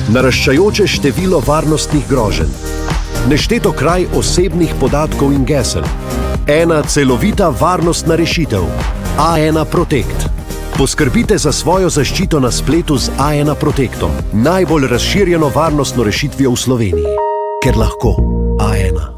Naraščajoče število varnostnih groženj, nešteto kraj osebnih podatkov in gesel, ena celovita varnostna rešitev, A1 Protect. Poskrbite za svojo zaščito na spletu z A1 Protectom, najbolj razširjeno varnostno rešitvijo v Sloveniji, ker lahko A1.